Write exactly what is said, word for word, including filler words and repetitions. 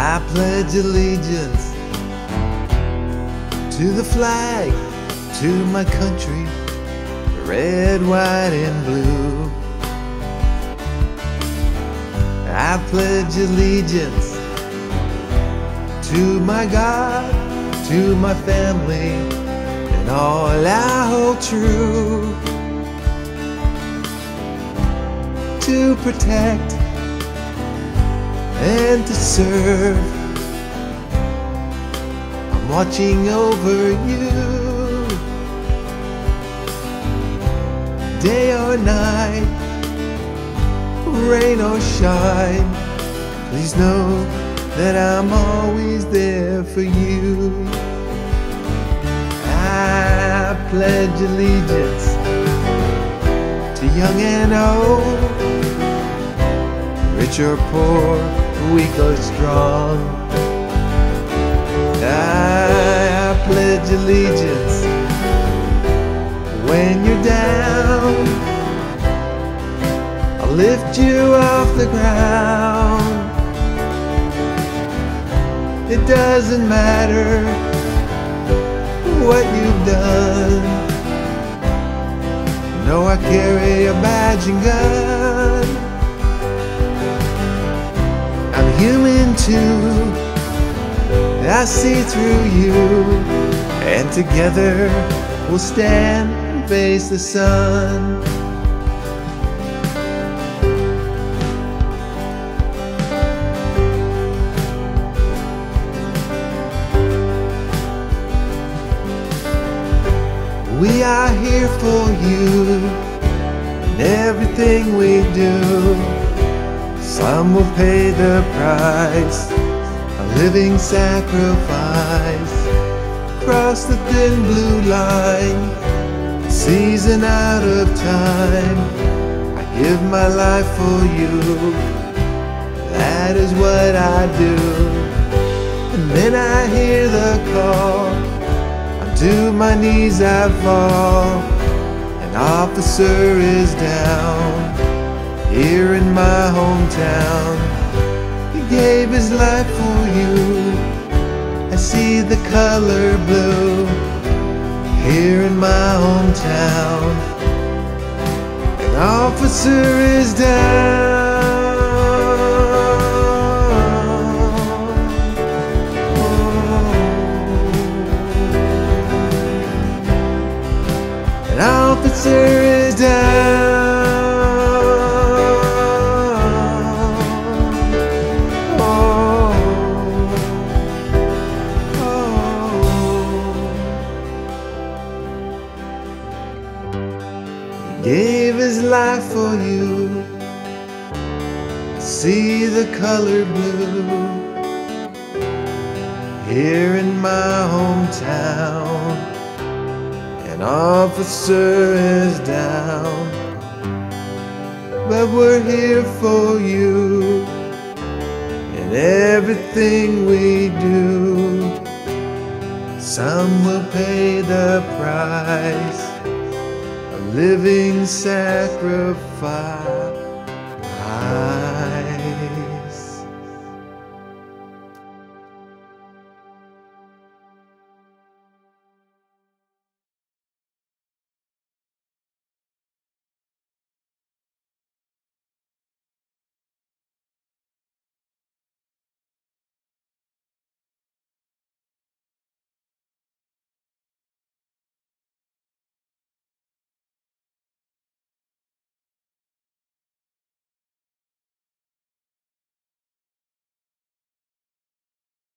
I pledge allegiance to the flag, to my country, red, white, and blue. I pledge allegiance to my God, to my family, and all I hold true. To protect and to serve, I'm watching over you. Day or night, rain or shine, please know that I'm always there for you. I pledge allegiance to young and old, rich or poor, weak or strong. I, I pledge allegiance when you're down, I'll lift you off the ground. It doesn't matter what you've done. No, I carry a badge and gun. I'm human too, I see through you, and together we'll stand and face the sun. We are here for you in everything we do. Some will pay the price, a living sacrifice. Cross the thin blue line, season out of time. I give my life for you, that is what I do. And then I hear the call, to my knees I fall. An officer is down here in my hometown. He gave his life for you. I see the color blue here in my hometown. An officer is down. An officer is down. Oh, oh. He gave his life for you. See the color blue here in my hometown. An officer is down, but we're here for you in everything we do. Some will pay the price, a living sacrifice.